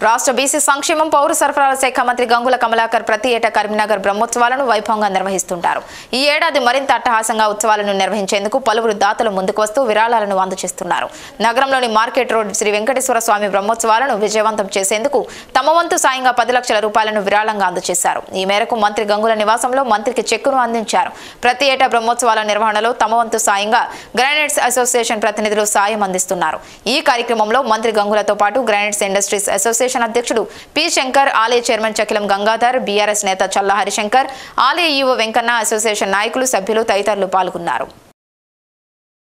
రాష్ట్ర బీసీ సంక్షేమం పౌర సరఫరాల శాఖ మంత్రి గంగుల కమలాకర్ ప్రతి ఏటా కరీంనగర్ బ్రహ్మోత్సవాలను వైభవంగా నిర్వహిస్తుంటారు. ఈ ఏడాది మరింత అట్టహాసంగా ఉత్సవాలను నిర్వహించేందుకు పలువురు దాతలు ముందుకు వస్తూ విరాళాలను అందజేస్తున్నారు. నగరంలోని మార్కెట్ రోడ్ శ్రీ వెంకటేశ్వర స్వామి బ్రహ్మోత్సవాలను విజయవంతం చేసేందుకు తమ వంతు సాయంగా 10 లక్షల రూపాయలను విరాళంగా అందజేశారు. ఈ మేరకు మంత్రి గంగుల నివాసంలో మంత్రికి చెక్కును అందించారు. ప్రతి ఏటా బ్రహ్మోత్సవాల నిర్వహణలో తమ వంతు సాయంగా గ్రానైట్స్ అసోసియేషన్ ప్రతినిధులు సాయం అందిస్తున్నారు. ఈ కార్యక్రమంలో మంత్రి గంగులతో పాటు గ్రానైట్స్ ఇండస్ట్రీస్ అసోసియేషన్ అధ్యక్షుడు పి శంకర్, ఆలయ చైర్మన్ చకిలం గంగాధర్, బీఆర్ఎస్ నేత చల్ల హరిశంకర్, ఆలయ ఈవో వెంకన్న, అసోసియేషన్ నాయకులు, సభ్యులు తదితరులు పాల్గొన్నారు.